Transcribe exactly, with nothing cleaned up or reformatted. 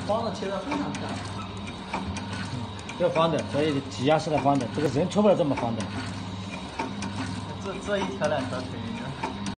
晃的切得非常漂亮。 这晃的，所以挤压式的晃的，这个人抽不了这么晃的。 这这一条两条腿。